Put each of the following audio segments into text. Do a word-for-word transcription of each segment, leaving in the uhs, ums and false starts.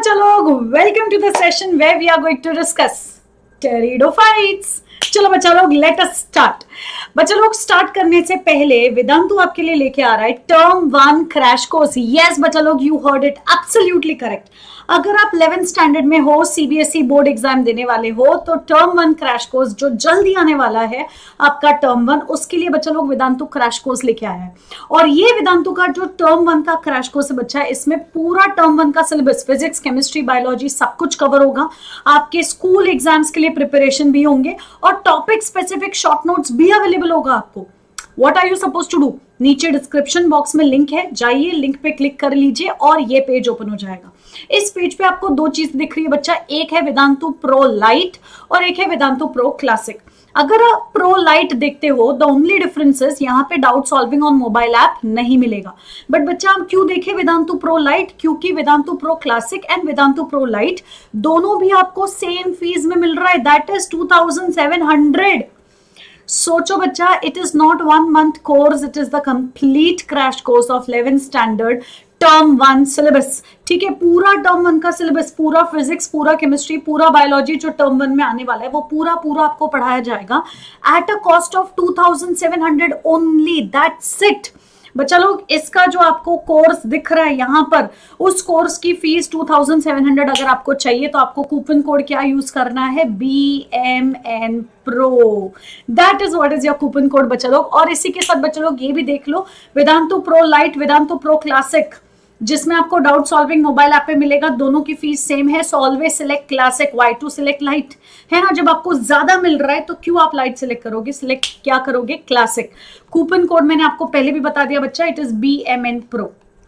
बच्चा लोग, welcome to the session where we are going to discuss pteridophytes. चलो बच्चा लोग, लेट अस स्टार्ट। बच्चा लोग, स्टार्ट करने से पहले वेदांतु आपके लिए लेके आ रहा है term one crash course. Yes बच्चा लोग, you heard it absolutely correct. अगर आप इलेवेंथ स्टैंडर्ड में हो, सीबीएसई बोर्ड एग्जाम देने वाले हो, तो टर्म वन क्रैश कोर्स जो जल्दी आने वाला है आपका टर्म वन, उसके लिए बच्चा लोग वेदांतु क्रैश कोर्स लेके आया है। और ये वेदांतु का जो टर्म वन का क्रैश कोर्स है बच्चा, इसमें पूरा टर्म वन का सिलेबस, फिजिक्स, केमिस्ट्री, बायोलॉजी सब कुछ कवर होगा। आपके स्कूल एग्जाम्स के लिए प्रिपरेशन भी होंगे और टॉपिक स्पेसिफिक शॉर्ट नोट्स भी अवेलेबल होगा आपको। What are you supposed to do? नीचे डिस्क्रिप्शन बॉक्स में लिंक है, जाइए लिंक पे क्लिक कर लीजिए और ये पेज ओपन हो जाएगा। इस पेज पे आपको दो चीज दिख रही है बच्चा, एक है वेदांतु प्रो लाइट और एक है वेदांतु प्रो क्लासिक। अगर आप प्रो लाइट देखते हो, द ओनली डिफरेंस इज यहाँ पे doubt solving on mobile app नहीं मिलेगा। बट बच्चा हम क्यों देखें वेदांतु प्रो लाइट? क्योंकि Vedantu pro classic and Vedantu pro lite दोनों भी आपको सेम फीस में मिल रहा है, that is two thousand seven hundred. सोचो बच्चा, it is not one month course, it is the complete crash course of eleventh standard term one syllabus. ठीक है, पूरा टर्म वन का सिलेबस, पूरा फिजिक्स, पूरा केमिस्ट्री, पूरा बायोलॉजी जो टर्म वन में आने वाला है वो पूरा पूरा आपको पढ़ाया जाएगा at a cost of two thousand seven hundred only, that's it. बच्चा लोग, इसका जो आपको कोर्स दिख रहा है यहाँ पर, उस कोर्स की fees two thousand seven hundred अगर आपको चाहिए तो आपको कूपन कोड क्या यूज करना है? B M N pro. That is what is your coupon code बच्चा लोग। और इसी के साथ बच्चा लोग ये भी देख लो, Vedantu pro lite, Vedantu pro classic, जिसमें आपको डाउट सॉल्विंग मोबाइल ऐप पे मिलेगा, दोनों की फीस सेम है। So always select classic, why to select lite, है ना। जब आपको ज्यादा मिल रहा है तो क्यों आप लाइट सिलेक्ट करोगे, सिलेक्ट क्या करोगे? क्लासिक। कूपन कोड मैंने आपको पहले भी बता दिया बच्चा, it is B M N pro.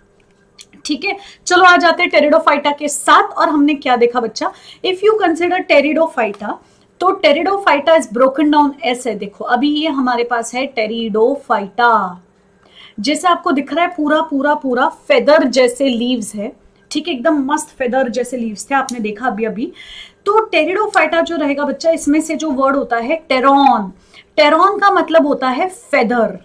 ठीक है, चलो आ जाते हैं टेरिडोफाइटा के साथ। और हमने क्या देखा बच्चा, इफ यू कंसिडर टेरिडोफाइटा, तो टेरिडोफाइटा इज ब्रोकन डाउन ऐसे। देखो अभी ये हमारे पास है टेरिडोफाइटा, जैसे आपको दिख रहा है पूरा पूरा पूरा फेदर जैसे लीव्स है। ठीक है, एकदम मस्त फेदर जैसे लीव्स थे, आपने देखा अभी अभी। तो टेरिडोफाइटा जो रहेगा बच्चा, इसमें से जो वर्ड होता है टेरॉन, टेरॉन का मतलब होता है फेदर।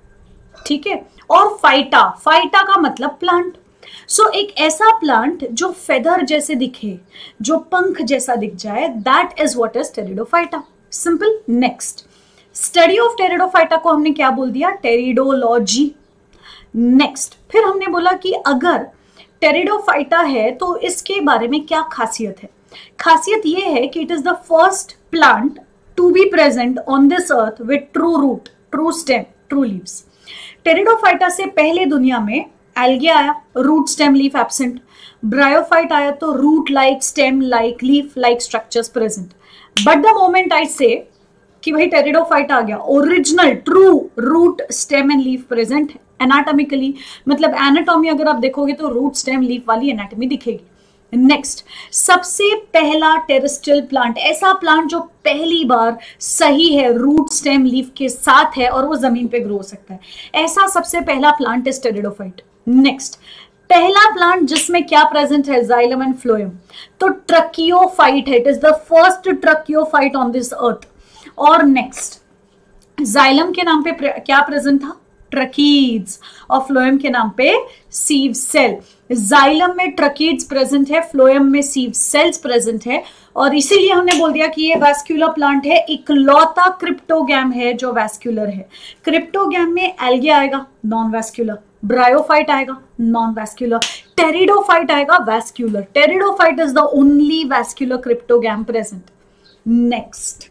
ठीक है, और फाइटा, फाइटा का मतलब प्लांट। सो so, एक ऐसा प्लांट जो फेदर जैसे दिखे, जो पंख जैसा दिख जाए, that is what is pteridophyta. Simple. Next, study of pteridophyta को हमने क्या बोल दिया? टेरिडोलॉजी। नेक्स्ट, फिर हमने बोला कि अगर टेरिडोफाइटा है तो इसके बारे में क्या खासियत है? खासियत ये है कि it is the first plant to be present on this earth with true root, true stem, true leaves. Pteridophyta से पहले दुनिया में एल्गे आया, root stem leaf absent. Bryophyte आया तो root like, stem like, leaf like structures present. But the moment I say कि भाई pteridophyta आ गया, original true root stem and leaf present है। एनाटॉमिकली, मतलब एनाटॉमी अगर आप देखोगे तो रूट स्टेम लीफ वाली एनाटॉमी दिखेगी। नेक्स्ट, सबसे पहला टेरेस्ट्रियल प्लांट, ऐसा प्लांट जो पहली बार सही है रूट स्टेम लीफ के साथ है और वो जमीन पे ग्रो हो सकता है, ऐसा सबसे पहला प्लांट इज टेरिडोफाइट। नेक्स्ट, पहला प्लांट जिसमें क्या प्रेजेंट है? Xylem and phloem. तो ट्रकियोफाइट है, it is the first tracheophyte on this earth. और नेक्स्ट, जाइलम के नाम पे प्रे, क्या प्रेजेंट था? ट्रकीड्स। और फ्लोएम के नाम पे सीव सेल। जाइलम में ट्रकीड्स प्रेजेंट है, फ्लोएम में सीव सेल्स प्रेजेंट है। और इसीलिए हमने बोल दिया कि ये वैस्कुलर प्लांट है, इकलौता क्रिप्टोगैम है जो वैस्कुलर है। क्रिप्टोगैम में एल्गे आएगा, नॉन वैस्कुलर। ब्रायोफाइट आएगा, नॉन वैस्कुलर। टेरिडोफाइट आएगा, vascular. Pteridophyte is the only vascular cryptogam present. Next,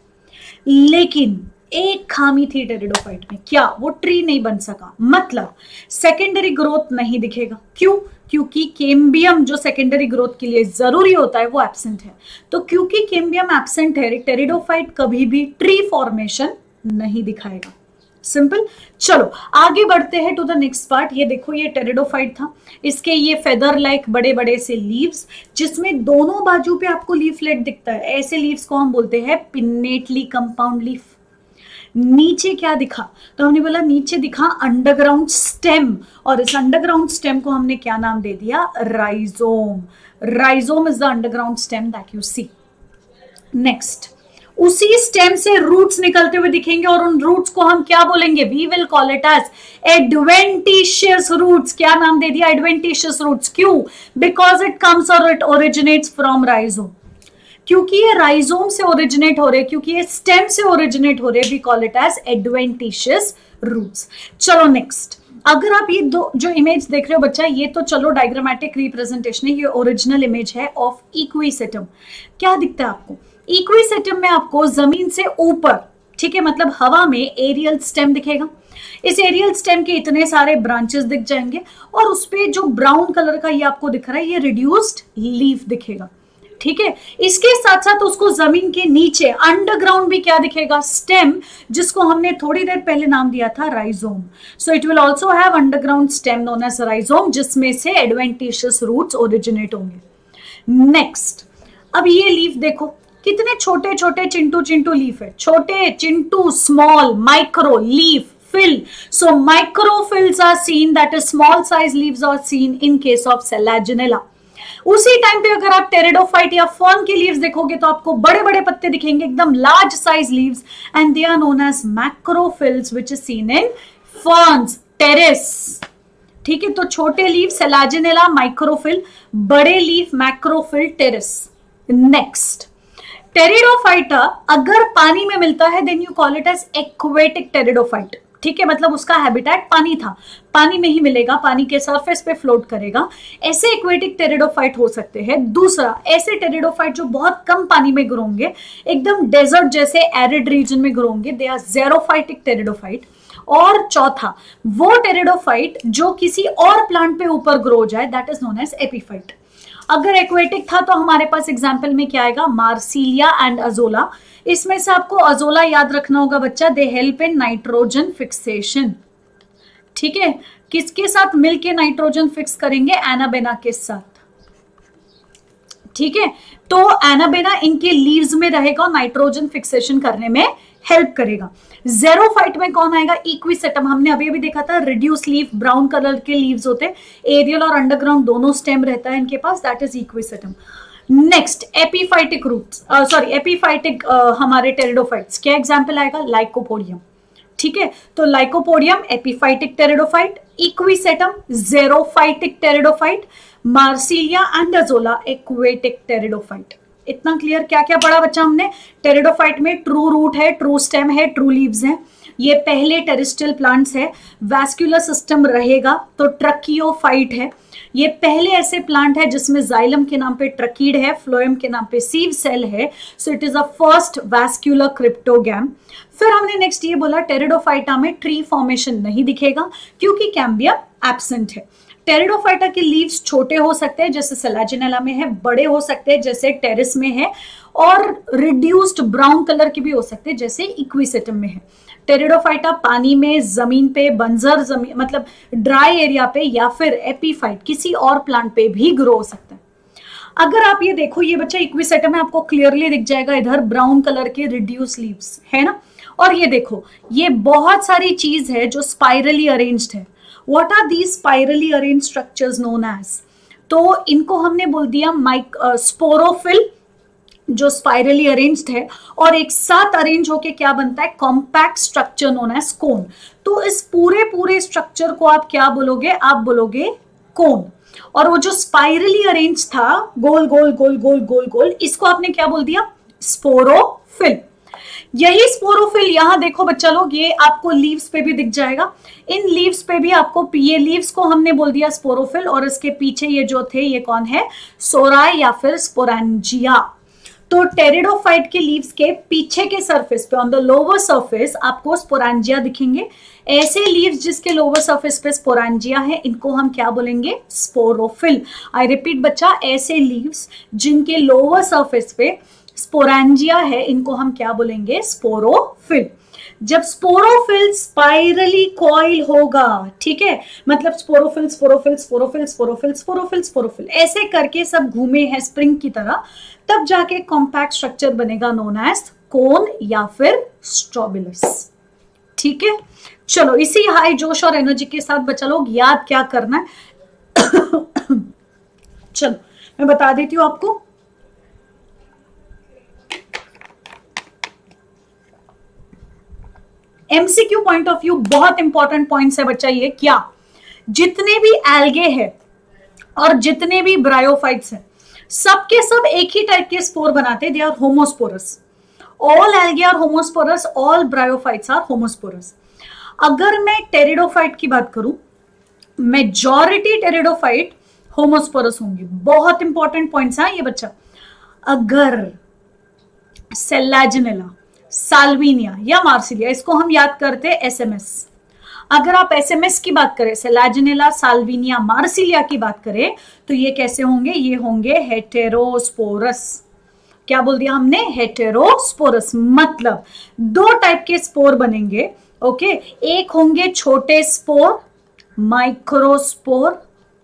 लेकिन एक खामी थी टेरिडोफाइट में, क्या? वो ट्री नहीं बन सका, मतलब सेकेंडरी ग्रोथ नहीं दिखेगा। क्यों? क्योंकि केम्बियम जो सेकेंडरी ग्रोथ के लिए जरूरी होता है वो एब्सेंट है। तो क्योंकि केम्बियम एब्सेंट है, टेरिडोफाइट कभी भी ट्री फॉर्मेशन नहीं दिखाएगा। सिंपल। चलो आगे बढ़ते हैं टू द नेक्स्ट पार्ट। ये देखो, ये टेरिडोफाइट था, इसके ये फेदर लाइक बड़े बड़े से लीव्स, जिसमें दोनों बाजू पे आपको लीफलेट दिखता है। ऐसे लीव्स को हम बोलते हैं पिन्नेटली कंपाउंड लीफ। नीचे क्या दिखा? तो हमने बोला नीचे दिखा अंडरग्राउंड स्टेम, और इस अंडरग्राउंड स्टेम को हमने क्या नाम दे दिया? Rhizome. Rhizome is the underground stem that you see. Next, उसी स्टेम से रूट्स निकलते हुए दिखेंगे और उन रूट्स को हम क्या बोलेंगे, we will call it as adventitious roots. क्या नाम दे दिया, एडवेंटिशियस रूट्स। क्यों, बिकॉज इट कम्स और इट ओरिजिनेट्स फ्रॉम राइजोम, क्योंकि ये राइजोम से ओरिजिनेट हो रहे, क्योंकि ये स्टेम से ओरिजिनेट हो रहे, we call it as adventitious roots. चलो नेक्स्ट, अगर आप ये दो जो इमेज देख रहे हो बच्चा, ये तो चलो डायग्रामेटिक रिप्रेजेंटेशन है, ये ओरिजिनल इमेज है ऑफ इक्विसेटम। क्या दिखता है आपको, इक्विसेटम में आपको जमीन से ऊपर, ठीक है, मतलब हवा में एरियल स्टेम दिखेगा। इस एरियल स्टेम के इतने सारे ब्रांचेस दिख जाएंगे और उसपे जो ब्राउन कलर का ये आपको दिख रहा है, ये रिड्यूस्ड लीफ दिखेगा, ठीक है। इसके साथ साथ उसको जमीन के नीचे अंडरग्राउंड भी क्या दिखेगा, स्टेम, जिसको हमने थोड़ी देर पहले नाम दिया था rhizome. So it will also have underground stem known as rhizome, जिसमें से एडवेंटिशियस रूट्स ओरिजिनेट होंगे। नेक्स्ट, अब ये लीफ देखो, कितने छोटे छोटे चिंटू चिंटू लीफ है, छोटे चिंटू, small, micro leaf, fill. So microfills are seen, that is small size leaves are seen in case of Selaginella. उसी टाइम पे अगर आप टेरिडोफाइट या फर्न के लीव्स देखोगे तो आपको बड़े बड़े पत्ते दिखेंगे, एकदम large size leaves, and they are known as macrophylls which is seen in ferns, pteris. ठीक है, तो छोटे लीव सेलाजिनेला माइक्रोफिल, बड़े leave macrophyll, pteris. Next, pteridophyta अगर पानी में मिलता है then you call it as aquatic pteridophyte. ठीक है, मतलब उसका हैबिटेट पानी था, पानी में ही मिलेगा, पानी के सरफेस पे फ्लोट करेगा, ऐसे एक्वेटिक टेरिडोफाइट हो सकते हैं। दूसरा, ऐसे टेरिडोफाइट जो बहुत कम पानी में ग्रो होंगे, एकदम डेजर्ट जैसे एरिड रीजन में ग्रो होंगे, दे आर ज़ेरोफाइटिक टेरिडोफाइट। और चौथा, वो टेरिडोफाइट जो किसी और प्लांट पे ऊपर ग्रो हो जाए, that is known as epiphyte. अगर एक्वेटिक था तो हमारे पास एग्जाम्पल में क्या आएगा, मार्सिलिया एंड अजोला। इसमें से आपको अजोला याद रखना होगा बच्चा, they help in nitrogen fixation. ठीक है, किसके साथ मिलके नाइट्रोजन फिक्स करेंगे, एनाबेना के साथ। ठीक है, तो एनाबेना इनके लीव्स में रहेगा और नाइट्रोजन फिक्सेशन करने में हेल्प करेगा। ज़ेरोफाइट में कौन आएगा, इक्विसेटम। हमने अभी अभी देखा था, रिड्यूस लीफ, ब्राउन कलर के लीव्स होते, एरियल और अंडरग्राउंड दोनों स्टेम रहता है इनके पास, that is equisetum. Next, epiphytic roots, sorry epiphytic हमारे टेरिडोफाइट्स, क्या एग्जांपल आएगा, लाइकोपोडियम। ठीक है, तो lycopodium epiphytic pteridophyte, equisetum xerophytic pteridophyte, marsilea and azolla aquatic pteridophyte. इतना क्लियर, क्या क्या पढ़ा बच्चा हमने। टेरिडोफाइट में ट्रू रूट है, ट्रू स्टेम है, ट्रू लीव्स हैं, ये पहले टेरिस्ट्रियल प्लांट्स है। वैस्कुलर सिस्टम रहेगा तो ट्रकियोफाइट है, ये पहले ऐसे प्लांट है जिसमें जाइलम के नाम पे ट्रकीड है, फ्लोएम के नाम पे सीव सेल है, so it is a first vascular cryptogam. फिर हमने नेक्स्ट ये बोला, टेरिडोफाइटा में ट्री फॉर्मेशन नहीं दिखेगा क्योंकि कैम्बियम एब्सेंट है। टेरिडोफाइटा के लीव्स छोटे हो सकते हैं जैसे सेलाजिनेला में है, बड़े हो सकते हैं जैसे टेरिस में है, और रिड्यूस्ड ब्राउन कलर के भी हो सकते हैं जैसे इक्विसेटम में है। टेरिडोफाइटा पानी में, जमीन पे, बंजर जमीन मतलब ड्राई एरिया पे, या फिर एपीफाइट किसी और प्लांट पे भी ग्रो हो सकता है। अगर आप ये देखो, ये बच्चा इक्विसेटम में आपको क्लियरली दिख जाएगा, इधर ब्राउन कलर के रिड्यूस लीव्स है ना। और ये देखो, ये बहुत सारी चीज है जो स्पाइरली अरेंज्ड है। What are these spirally arranged structures known as? तो इनको हमने बोल दिया माइक स्पोरोफिल, जो स्पाइरली अरेंज्ड है, और एक साथ अरेंज होके क्या बनता है, compact structure known as cone. तो इस पूरे पूरे स्ट्रक्चर को आप क्या बोलोगे, आप बोलोगे कोन। और वो जो स्पाइरली अरेंज था, गोल गोल गोल गोल गोल गोल, इसको आपने क्या बोल दिया, स्पोरोफिल। यही स्पोरोफिल, यहां देखो बच्चा लोग, ये आपको लीव्स पे भी दिख जाएगा। इन लीव्स पे भी आपको, ये लीव्स को हमने बोल दिया स्पोरोफिल, और इसके पीछे ये जो थे, ये कौन है, सोराय या फिर स्पोरेंजिया। तो टेरिडोफाइट के लीव्स के पीछे के सरफेस पे, ऑन द लोअर सरफेस, आपको स्पोरेंजिया दिखेंगे। ऐसे लीव्स जिसके लोअर सरफेस पे स्पोरेंजिया है, इनको हम क्या बोलेंगे, स्पोरोफिल। आई रिपीट बच्चा, ऐसे लीव्स जिनके लोअर सरफेस पे स्पोरेंजिया है, इनको हम क्या बोलेंगे, स्पोरोफिल। जब स्पोरोफिल स्पाइरली कॉइल होगा, ठीक है, मतलब sporophyll sporophyll sporophyll sporophyll sporophyll sporophyll ऐसे करके सब घूमे हैं स्प्रिंग की तरह, तब जाके कॉम्पैक्ट स्ट्रक्चर बनेगा नोन एज कोन या फिर स्ट्रोबिलस। ठीक है, चलो इसी हाई जोश और एनर्जी के साथ बच्चा लोग याद क्या करना है चलो मैं बता देती हूं आपको। एमसीक्यू पॉइंट ऑफ व्यू बहुत इंपॉर्टेंट पॉइंट्स है बच्चा ये, क्या जितने भी एल्गे है और जितने भी ब्रायोफाइट्स हैं सब के सब एक ही टाइप के स्पोर बनाते हैं, they are homosporous. All algae are homosporous, all bryophytes are homosporous. अगर मैं टेरिडोफाइट की बात करूं, मेजॉरिटी टेरिडोफाइट होमोस्पोरस होंगे। बहुत इंपॉर्टेंट पॉइंट्स हैं ये बच्चा। अगर सेलाजिनेला, साल्विनिया या मार्सिलिया, इसको हम याद करते हैं एसएमएस। अगर आप एसएमएस की बात करें, सेलाजिनेला, साल्विनिया, मार्सिलिया की बात करें, तो ये कैसे होंगे? ये होंगे हेटेरोस्पोरस। क्या बोल दिया हमने? हेटेरोस्पोरस। मतलब दो टाइप के स्पोर बनेंगे। ओके, एक होंगे छोटे स्पोर, माइक्रोस्पोर,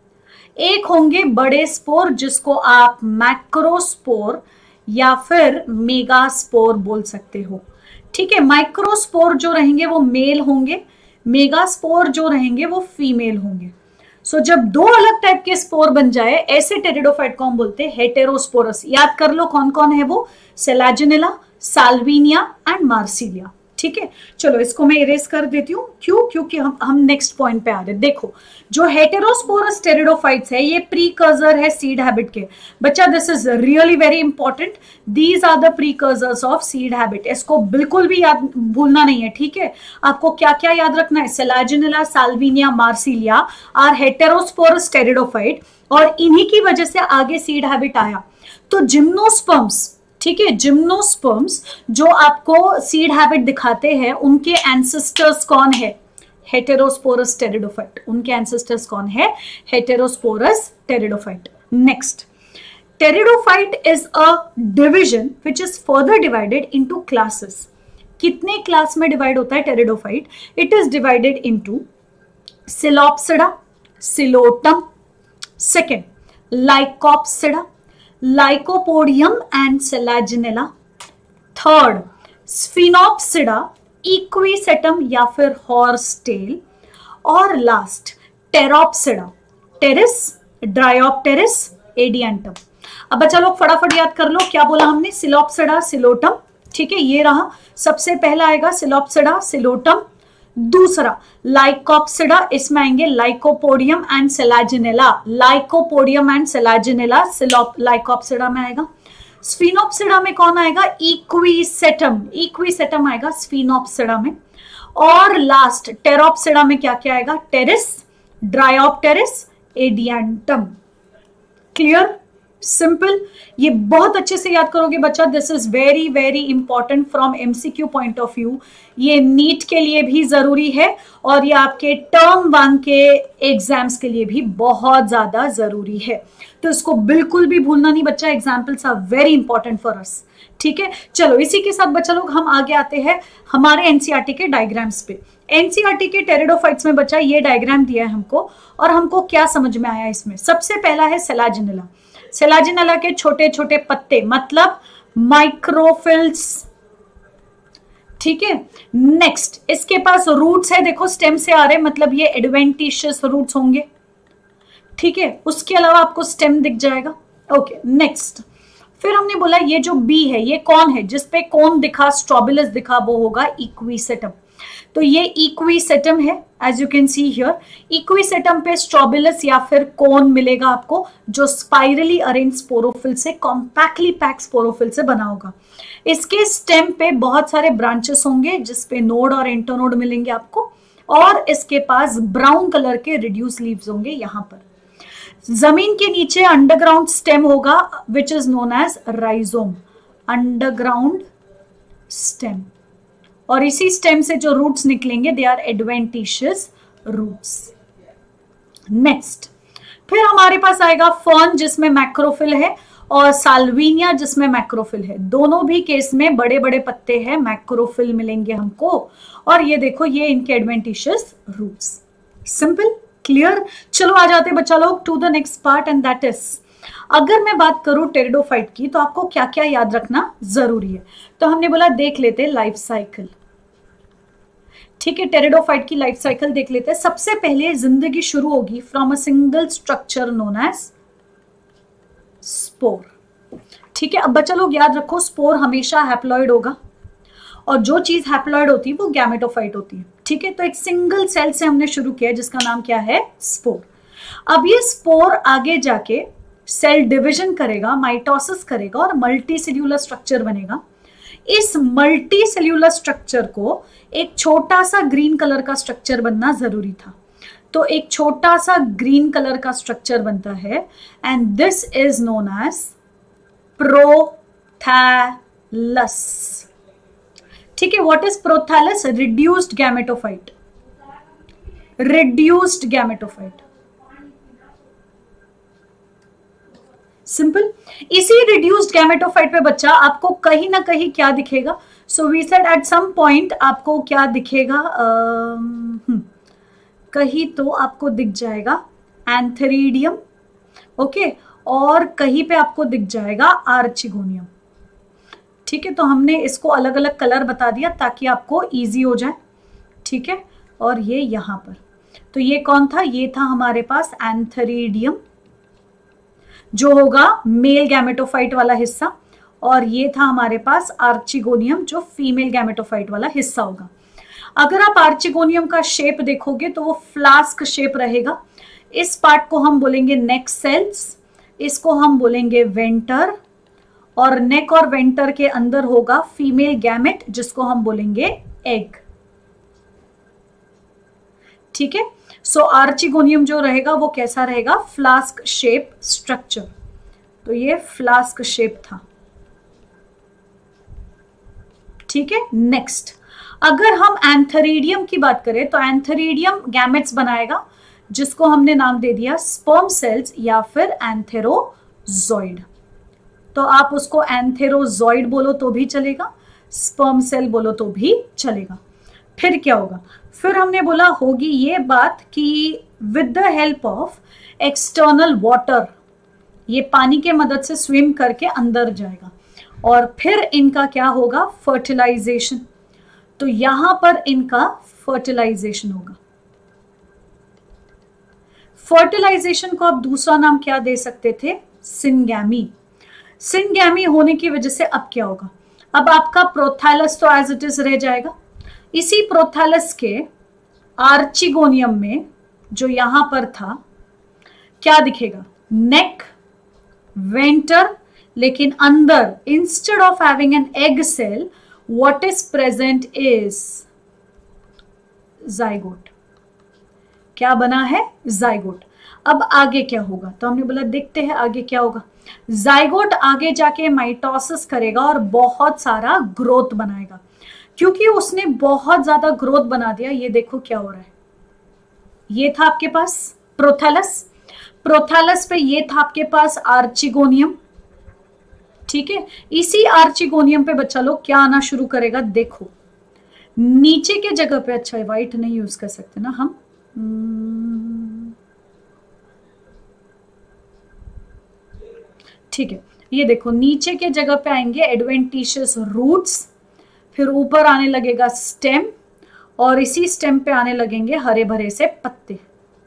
एक होंगे बड़े स्पोर जिसको आप मैक्रोस्पोर या फिर मेगास्पोर बोल सकते हो। ठीक है, माइक्रोस्पोर जो रहेंगे वो मेल होंगे, मेगास्पोर जो रहेंगे वो फीमेल होंगे। सो so, जब दो अलग टाइप के स्पोर बन जाए, ऐसे टेरिडोफाइट को हम बोलते हैं हेटेरोस्पोरस। याद कर लो कौन कौन है वो, सेलाजिनेला, साल्विनिया एंड मार्सिलिया। ठीक है, चलो इसको मैं इरेज कर देती हूँ। क्यों? क्योंकि हम हम नेक्स्ट पॉइंट पे आ रहे हैं। देखो, जो हेटेरोस्पोरस टेरिडोफाइट्स है ये प्रीकर्सर है सीड हैबिट के। बच्चा this is really very important, these are the precursors of seed habit. इसको बिल्कुल भी याद भूलना नहीं है। ठीक है, आपको क्या क्या याद रखना है? Selaginella, salvinia, marsilea are heterosporous pteridophyte, और इन्हीं की वजह से आगे सीड हैबिट आया। तो जिम्नोस्पर्म्स, ठीक है, जिम्नोस्पर्म्स जो आपको सीड हैबिट दिखाते हैं, उनके एंसेस्टर्स कौन है? Heterosporous pteridophyte. उनके एंसेस्टर्स कौन है? Heterosporous pteridophyte. Next, pteridophyte is a division which is further divided into classes. कितने क्लास में डिवाइड होता है pteridophyte? It is divided into psilopsida, psilotum, second lycopsida, lycopodium and selaginella, third sphenopsida, equisetum या फिर horse tail, और last pteropsida, pteris, dryopteris, adiantum. अब बच्चा लोग फटाफट याद कर लो, क्या बोला हमने? Psilopsida, psilotum. ठीक है, ये रहा सबसे पहला आएगा सिलोप्सिडा, सिलोटम। दूसरा लाइकोप्सिडा, इसमें आएंगे lycopodium and selaginella, lycopodium and selaginella सिलोप लाइकोप्सिडा में आएगा। स्फिनोप्सिडा में कौन आएगा? इक्विसेटम, इक्विसेटम आएगा स्फिनोप्सिडा में। और लास्ट टेरोप्सिडा में क्या क्या आएगा? Pteris, dryopteris, adiantum. Clear? Simple. ये बहुत अच्छे से याद करोगे बच्चा। This is very very important from MCQ point of view. ये नीट के लिए भी जरूरी है और ये आपके टर्म वन के एग्जाम्स के लिए भी बहुत ज्यादा जरूरी है। तो इसको बिल्कुल भी भूलना नहीं बच्चा। Examples are very important for us. ठीक है, चलो इसी के साथ बच्चा लोग हम आगे आते हैं हमारे एनसीईआरटी के डायग्राम्स पे। एनसीईआरटी के टेरिडोफाइट्स में बच्चा ये डायग्राम दिया है हमको, और हमको क्या समझ में आया इसमें? सबसे पहला है सेलाजिनेला। सेलाजिनेला के छोटे छोटे पत्ते मतलब माइक्रोफिल्स। ठीक है, नेक्स्ट इसके पास रूट्स है, देखो स्टेम से आ रहे, मतलब ये एडवेंटिशियस रूट्स होंगे। ठीक है, उसके अलावा आपको स्टेम दिख जाएगा। ओके, नेक्स्ट फिर हमने बोला ये जो बी है ये कौन है? जिसपे कौन दिखा, स्ट्रोबिलस दिखा, वो होगा इक्विसेटम। तो ये इक्विसेटम है, as you can see here. Equisetum पे स्ट्रोबिलस या फिर कोन मिलेगा आपको, जो स्पाइरली अरेंज स्पोरोफिल से, कॉम्पैक्टली पैक स्पोरोफिल से बना होगा। इसके स्टेम पे बहुत सारे ब्रांचेस होंगे जिसपे नोड और इंटरनोड मिलेंगे आपको, और इसके पास ब्राउन कलर के रिड्यूस लीव्स होंगे यहां पर। जमीन के नीचे अंडरग्राउंड स्टेम होगा which is known as rhizome, underground stem. और इसी स्टेम से जो रूट्स निकलेंगे they are adventitious roots. Next फिर हमारे पास आएगा फर्न जिसमें मैक्रोफिल है, और साल्विनिया जिसमें मैक्रोफिल है। दोनों भी केस में बड़े बड़े पत्ते हैं, मैक्रोफिल मिलेंगे हमको, और ये देखो ये इनके एडवेंटिशियस रूट्स। Simple, clear. चलो आ जाते बच्चा लोग to the next part, and that is, अगर मैं बात करूं टेरिडोफाइट की तो आपको क्या क्या याद रखना जरूरी है। तो हमने बोला देख लेते लाइफ साइकिल। ठीक है, टेरिडोफाइट की लाइफ साइकिल देख लेते हैं। सबसे पहले जिंदगी शुरू होगी from a single structure known as spore. ठीक है, अब बच्चा लोग याद रखो स्पोर हमेशा हैप्लॉइड होगा, और जो चीज हैप्लॉइड होती है वो गैमेटोफाइट होती है। ठीक है, तो एक सिंगल सेल से हमने शुरू किया जिसका नाम क्या है, स्पोर। अब ये स्पोर आगे जाके सेल डिवीजन करेगा, माइटोसिस करेगा और मल्टी सेल्यूलर स्ट्रक्चर बनेगा। इस मल्टी सेल्यूलर स्ट्रक्चर को एक छोटा सा ग्रीन कलर का स्ट्रक्चर बनना जरूरी था, तो एक छोटा सा ग्रीन कलर का स्ट्रक्चर बनता है and this is known as prothallus. ठीक है, what is prothallus? Reduced gametophyte, reduced gametophyte, simple. इसी रिड्यूस्ड गैमेटोफाइट पे बच्चा आपको कहीं ना कहीं क्या दिखेगा, so we said at some point आपको क्या दिखेगा, uh, कहीं तो आपको दिख जाएगा एंथेरिडियम, ओके, और कहीं पे आपको दिख जाएगा आर्चिगोनियम। ठीक है, तो हमने इसको अलग अलग कलर बता दिया ताकि आपको इजी हो जाए। ठीक है, और ये यहां पर, तो ये कौन था, ये था हमारे पास एंथेरिडियम जो होगा मेल गैमेटोफाइट वाला हिस्सा, और ये था हमारे पास आर्चिगोनियम जो फीमेल गैमेटोफाइट वाला हिस्सा होगा। अगर आप आर्चिगोनियम का शेप देखोगे तो वो फ्लास्क शेप रहेगा। इस पार्ट को हम बोलेंगे नेक सेल्स, इसको हम बोलेंगे वेंटर, और नेक और वेंटर के अंदर होगा फीमेल गैमेट जिसको हम बोलेंगे एग। ठीक है, सो आर्चिगोनियम जो रहेगा वो कैसा रहेगा, फ्लास्क शेप स्ट्रक्चर। तो ये फ्लास्क शेप था। ठीक है, नेक्स्ट अगर हम एंथेरिडियम की बात करें तो एंथेरिडियम गैमेट्स बनाएगा जिसको हमने नाम दे दिया स्पर्म सेल्स या फिर एंथेरोजॉइड। तो आप उसको एंथेरोजॉइड बोलो तो भी चलेगा, स्पर्म सेल बोलो तो भी चलेगा। फिर क्या होगा, फिर हमने बोला होगी ये बात कि with the help of external water, ये पानी के मदद से स्विम करके अंदर जाएगा और फिर इनका क्या होगा, फर्टिलाइजेशन। तो यहां पर इनका फर्टिलाइजेशन होगा। फर्टिलाइजेशन को आप दूसरा नाम क्या दे सकते थे, सिंगैमी। सिंगैमी होने की वजह से अब क्या होगा, अब आपका प्रोथैलस तो एज इट इज रह जाएगा। इसी प्रोथैलस के आर्चिगोनियम में जो यहां पर था क्या दिखेगा, नेक, वेंटर, लेकिन अंदर instead of having an egg cell what is present is zygote. क्या बना है, जाइगोट। अब आगे क्या होगा, तो हमने बोला देखते हैं आगे क्या होगा। जाइगोट आगे जाके माइटोसिस करेगा और बहुत सारा ग्रोथ बनाएगा। क्योंकि उसने बहुत ज्यादा ग्रोथ बना दिया, ये देखो क्या हो रहा है, ये था आपके पास प्रोथैलस, प्रोथैलस पे ये था आपके पास आर्चिगोनियम। ठीक है, इसी आर्चिगोनियम पे बच्चा लोग क्या आना शुरू करेगा, देखो नीचे के जगह पे, अच्छा व्हाइट नहीं यूज कर सकते ना हम, ठीक है, ये देखो नीचे के जगह पे आएंगे एडवेंटिशियस रूट्स, फिर ऊपर आने लगेगा स्टेम, और इसी स्टेम पे आने लगेंगे हरे भरे से पत्ते।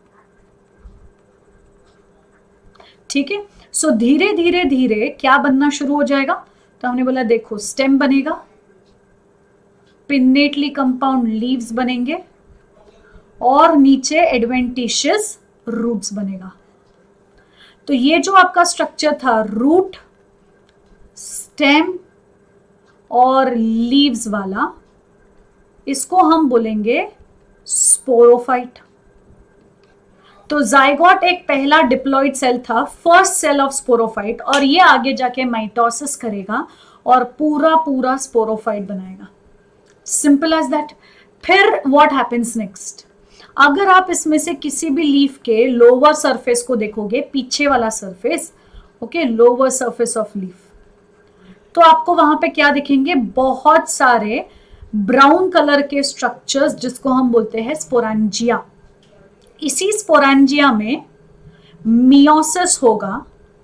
ठीक है, सो धीरे धीरे धीरे क्या बनना शुरू हो जाएगा, तो हमने बोला देखो स्टेम बनेगा, पिन्नेटली कंपाउंड लीव्स बनेंगे और नीचे एडवेंटिशियस रूट्स बनेगा। तो ये जो आपका स्ट्रक्चर था रूट, स्टेम और लीव्स वाला, इसको हम बोलेंगे स्पोरोफाइट। तो जाइगोट एक पहला डिप्लॉइड सेल था, फर्स्ट सेल ऑफ स्पोरोफाइट, और ये आगे जाके माइटोसिस करेगा और पूरा पूरा स्पोरोफाइट बनाएगा। Simple as that. फिर व्हाट हैपेंस नेक्स्ट, अगर आप इसमें से किसी भी लीफ के लोअर सरफेस को देखोगे, पीछे वाला surface, okay, lower surface of leaf, तो आपको वहां पे क्या दिखेंगे, बहुत सारे ब्राउन कलर के स्ट्रक्चर्स जिसको हम बोलते हैं स्पोरेंजिया। इसी स्पोरेंजिया में मियोसिस होगा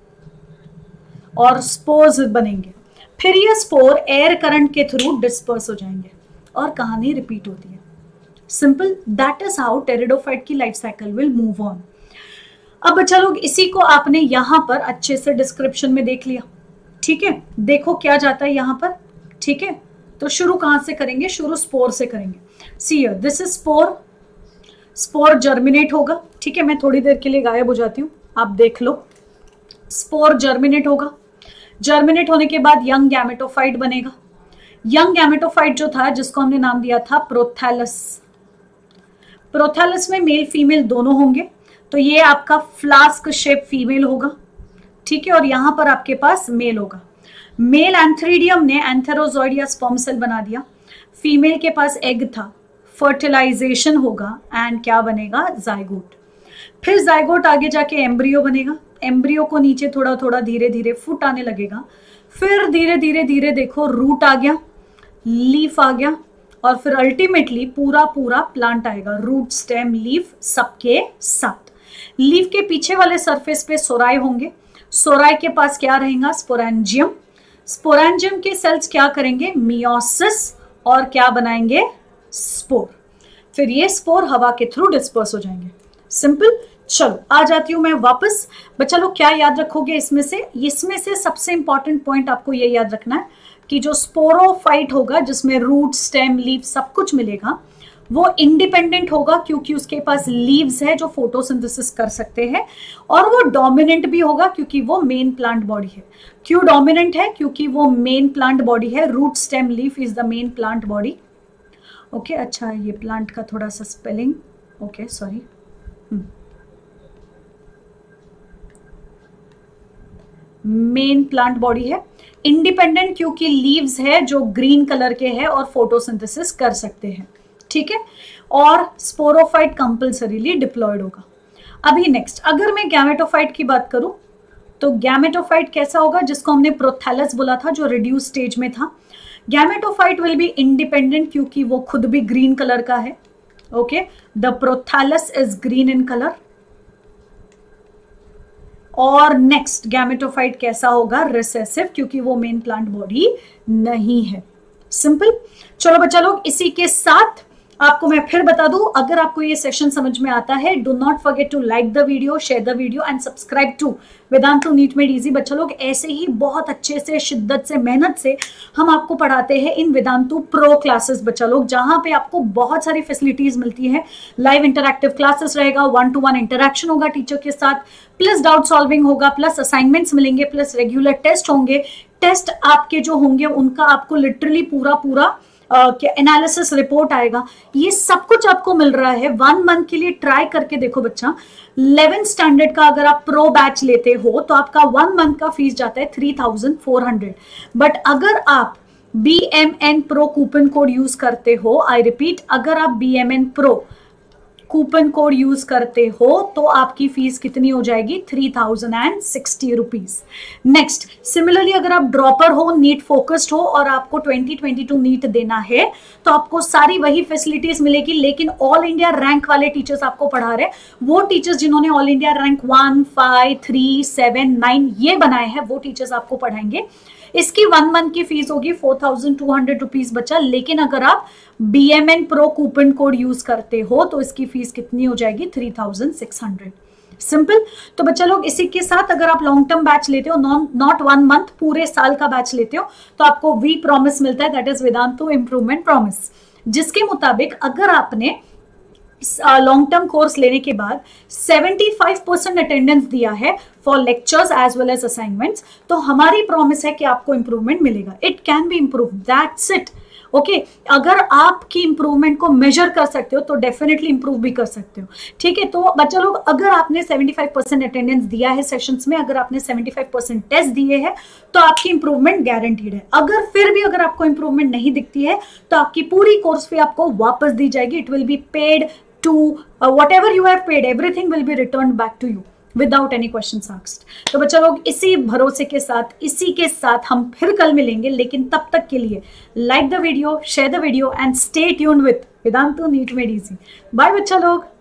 और स्पोर्स बनेंगे। फिर ये स्पोर एयर करंट के थ्रू डिस्पर्स हो जाएंगे और कहानी रिपीट होती है। Simple, that is how pteridophyte की life cycle will move on. अब बच्चा लोग इसी को आपने यहां पर अच्छे से डिस्क्रिप्शन में देख लिया। ठीक है, देखो क्या जाता है यहां पर। ठीक है, तो शुरू कहां से करेंगे? शुरू स्पोर से करेंगे. See here, this is spore. Spore germinate होगा. ठीक है, मैं थोड़ी देर के लिए गायब हो जाती हूँ, आप देख लो. स्पोर जर्मिनेट होगा. जर्मिनेट होने के बाद यंग गैमेटोफाइट बनेगा. यंग गैमेटोफाइट जो था, जिसको हमने नाम दिया था प्रोथैलस. प्रोथैलस में मेल फीमेल दोनों होंगे. तो ये आपका फ्लास्क शेप फीमेल होगा. ठीक है, और यहां पर आपके पास मेल होगा. मेल एंथ्रीडियम ने एंथेरोजॉइड या स्पर्म सेल बना दिया. फीमेल के पास एग था. फर्टिलाइजेशन होगा एंड क्या बनेगा? जाइगोट. फिर जाइगोट आगे जाके एम्ब्रियो बनेगा. एम्ब्रियो को नीचे थोड़ा थोड़ा धीरे धीरे फुट आने लगेगा. फिर धीरे धीरे धीरे देखो रूट आ गया, लीफ आ गया, और फिर अल्टीमेटली पूरा पूरा प्लांट आएगा. रूट, स्टेम, लीफ सबके साथ. लीफ के पीछे वाले सरफेस पे सोराई होंगे. सोराई के पास क्या रहेगा? स्पोरेंजियम. स्पोरेंजियम के सेल्स क्या करेंगे? मियोसिस, और क्या बनाएंगे? स्पोर. फिर ये स्पोर हवा के थ्रू डिस्पर्स हो जाएंगे. सिंपल. चलो आ जाती हूं मैं वापस. बच्चा लोग क्या याद रखोगे इसमें से? इसमें से सबसे इंपॉर्टेंट पॉइंट आपको ये याद रखना है कि जो स्पोरोफाइट होगा, जिसमें रूट, स्टेम, लीफ सब कुछ मिलेगा, वो इंडिपेंडेंट होगा क्योंकि उसके पास लीव्स है जो फोटोसिंथेसिस कर सकते हैं, और वो डोमिनेंट भी होगा क्योंकि वो मेन प्लांट बॉडी है. क्यों डोमिनेंट है? क्योंकि वो मेन प्लांट बॉडी है. Root, stem, leaf is the main plant body. Okay, अच्छा ये प्लांट का थोड़ा सा spelling, okay sorry. Main plant body है. इंडिपेंडेंट क्योंकि लीव्स है जो ग्रीन कलर के हैं और फोटोसिंथेसिस कर सकते हैं. ठीक है, और स्पोरोफाइट कंपल्सरीली डिप्लॉयड होगा. अभी नेक्स्ट, अगर मैं गैमेटोफाइट की बात करूं तो गैमेटोफाइट कैसा होगा? जिसको हमने प्रोथैलस बोला था, जो रिड्यूस स्टेज में था. गैमेटोफाइट विल बी इंडिपेंडेंट क्योंकि वो खुद भी ग्रीन कलर का है. Okay, the prothallus is green in colour. और नेक्स्ट गैमेटोफाइट कैसा होगा? रिसेसिव, क्योंकि वो मेन प्लांट बॉडी नहीं है. सिंपल. चलो बच्चा लोग, इसी के साथ आपको मैं फिर बता दूं, अगर आपको ये सेशन समझ में आता है, do not forget to like the video, share the video and subscribe to Vedantu NEET made easy. बच्चा लोग, ऐसे ही बहुत अच्छे से, शिद्दत से, मेहनत से हम आपको पढ़ाते हैं इन वेदांतु प्रो क्लासेस. बच्चा लोग, जहां पे आपको बहुत सारी फैसिलिटीज मिलती है. लाइव इंटरैक्टिव क्लासेस रहेगा, वन टू वन इंटरैक्शन होगा टीचर के साथ, प्लस डाउट सॉल्विंग होगा, प्लस असाइनमेंट्स मिलेंगे, प्लस रेगुलर टेस्ट होंगे. टेस्ट आपके जो होंगे उनका आपको लिटरली पूरा पूरा एनालिसिस uh, रिपोर्ट आएगा. ये सब कुछ आपको मिल रहा है वन मंथ के लिए. ट्राई करके देखो बच्चा. इलेवेंथ स्टैंडर्ड का अगर आप प्रो बैच लेते हो तो आपका वन मंथ का फीस जाता है three thousand four hundred. But अगर आप B M N pro coupon code use करते हो, आई रिपीट, अगर आप B M N pro coupon code use करते हो तो आपकी फीस कितनी हो जाएगी? Three thousand and sixty rupees. Next, similarly अगर आप ड्रॉपर हो, नीट फोकस्ड हो और आपको ट्वेंटी ट्वेंटी टू नीट देना है तो आपको सारी वही फैसिलिटीज मिलेगी, लेकिन ऑल इंडिया रैंक वाले टीचर्स आपको पढ़ा रहे हैं. वो टीचर्स जिन्होंने all India rank one, five, three, seven, nine ये बनाए हैं, वो टीचर्स आपको पढ़ाएंगे. इसकी वन मंथ की फीस होगी four thousand two hundred rupees बच्चा. लेकिन अगर आप B M N pro coupon code use करते हो तो इसकी फीस कितनी हो जाएगी? Three thousand six hundred. Simple. तो बच्चा लोग, इसी के साथ अगर आप लॉन्ग टर्म बैच लेते हो, नॉट वन मंथ, पूरे साल का बैच लेते हो, तो आपको वी प्रॉमिस मिलता है, that is Vedantu improvement promise, जिसके मुताबिक अगर आपने लॉन्ग टर्म कोर्स लेने के बाद सेवेंटी फाइव परसेंट अटेंडेंस दिया है for lectures as well as assignments, तो हमारी प्रॉमिस है कि आपको इंप्रूवमेंट मिलेगा. It can be improve, that's it. Okay, अगर आपकी इंप्रूवमेंट को मेजर कर सकते हो तो डेफिनेटली इंप्रूव भी कर सकते हो. ठीक है, तो बच्चा लोग, अगर आपने सेवेंटी फाइव परसेंट अटेंडेंस दिया है सेशंस में, अगर आपने सेवेंटी फाइव परसेंट टेस्ट दिए हैं, तो आपकी इंप्रूवमेंट गारंटीड है. अगर फिर भी अगर आपको इंप्रूवमेंट नहीं दिखती है तो आपकी पूरी कोर्स फी आपको वापस दी जाएगी. It will be paid to uh, whatever you have paid, everything will be returned back to you without any questions asked. तो बच्चा लोग, इसी भरोसे के साथ, इसी के साथ हम फिर कल मिलेंगे. लेकिन तब तक के लिए like the video, share the video and stay tuned with Vedantu NEET made easy. Bye बच्चा लोग.